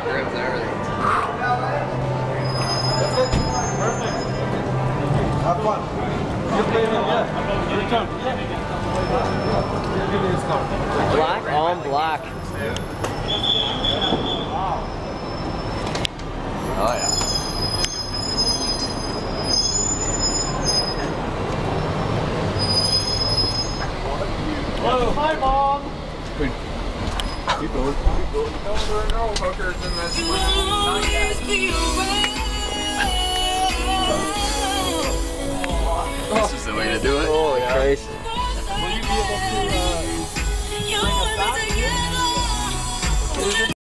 back ribs and everything. That's it. Perfect. Have fun. Black on black. Oh yeah. Hello. Hi, Mom. Keep going. Keep going. No, there are no hookers in this. Not yet. This is the way to do it. Holy Christ. Will you be able to bring us back?